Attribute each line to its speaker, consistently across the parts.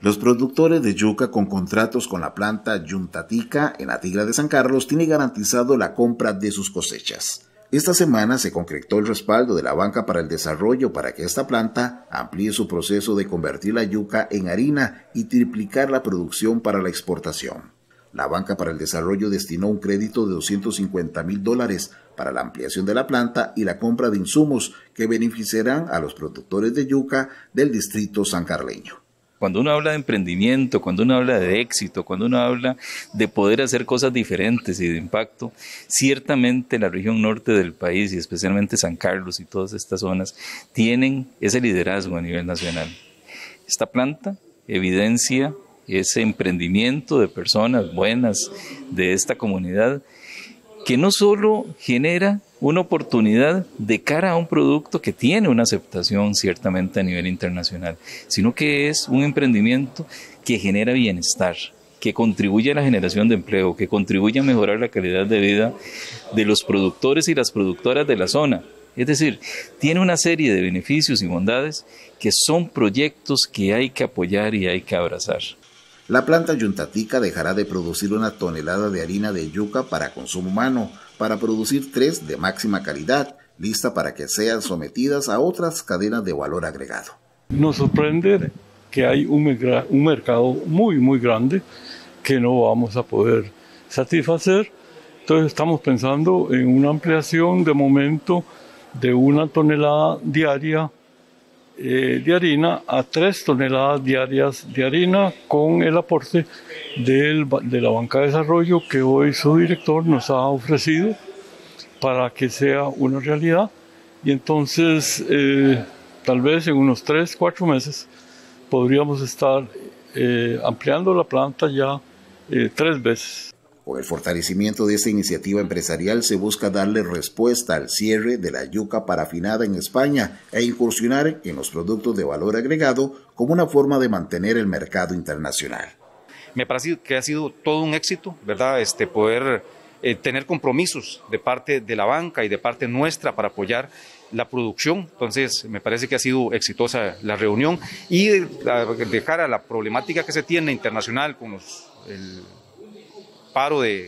Speaker 1: Los productores de yuca con contratos con la planta Yuntatica en Atigla de San Carlos tienen garantizado la compra de sus cosechas. Esta semana se concretó el respaldo de la Banca para el Desarrollo para que esta planta amplíe su proceso de convertir la yuca en harina y triplicar la producción para la exportación. La Banca para el Desarrollo destinó un crédito de $250,000 para la ampliación de la planta y la compra de insumos que beneficiarán a los productores de yuca del distrito sancarleño.
Speaker 2: Cuando uno habla de emprendimiento, cuando uno habla de éxito, cuando uno habla de poder hacer cosas diferentes y de impacto, ciertamente la región norte del país y especialmente San Carlos y todas estas zonas tienen ese liderazgo a nivel nacional. Esta planta evidencia ese emprendimiento de personas buenas de esta comunidad que no solo genera una oportunidad de cara a un producto que tiene una aceptación ciertamente a nivel internacional, sino que es un emprendimiento que genera bienestar, que contribuye a la generación de empleo, que contribuye a mejorar la calidad de vida de los productores y las productoras de la zona. Es decir, tiene una serie de beneficios y bondades que son proyectos que hay que apoyar y hay que abrazar.
Speaker 1: La planta Yuntatica dejará de producir 1 tonelada de harina de yuca para consumo humano, para producir 3 de máxima calidad, lista para que sean sometidas a otras cadenas de valor agregado.
Speaker 3: Nos sorprende que hay un mercado muy grande que no vamos a poder satisfacer. Entonces estamos pensando en una ampliación de momento de 1 tonelada diaria de harina a 3 toneladas diarias de harina con el aporte de la Banca de Desarrollo que hoy su director nos ha ofrecido para que sea una realidad. Y entonces tal vez en unos 3-4 meses podríamos estar ampliando la planta ya 3 veces.
Speaker 1: Con el fortalecimiento de esta iniciativa empresarial se busca darle respuesta al cierre de la yuca parafinada en España e incursionar en los productos de valor agregado como una forma de mantener el mercado internacional.
Speaker 4: Me parece que ha sido todo un éxito, ¿verdad? Poder tener compromisos de parte de la banca y de parte nuestra para apoyar la producción. Entonces me parece que ha sido exitosa la reunión y de cara a la problemática que se tiene internacional con el paro de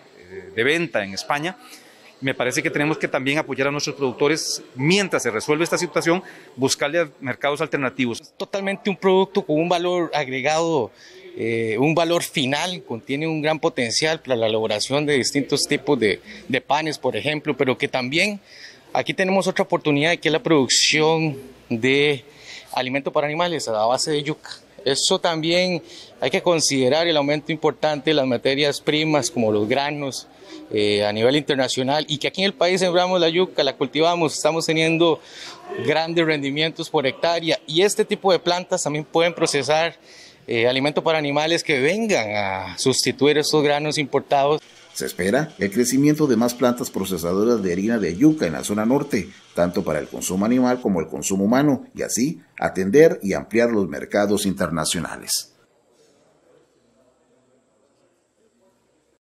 Speaker 4: venta en España, me parece que tenemos que también apoyar a nuestros productores mientras se resuelve esta situación, buscarle mercados alternativos.
Speaker 5: Es totalmente un producto con un valor agregado, un valor final, contiene un gran potencial para la elaboración de distintos tipos de panes, por ejemplo, pero que también aquí tenemos otra oportunidad que es la producción de alimento para animales a la base de yuca. Eso también hay que considerar el aumento importante de las materias primas como los granos a nivel internacional y que aquí en el país sembramos la yuca, la cultivamos, estamos teniendo grandes rendimientos por hectárea y este tipo de plantas también pueden procesar alimento para animales que vengan a sustituir estos granos importados.
Speaker 1: Se espera el crecimiento de más plantas procesadoras de harina de yuca en la zona norte, tanto para el consumo animal como el consumo humano, y así atender y ampliar los mercados internacionales.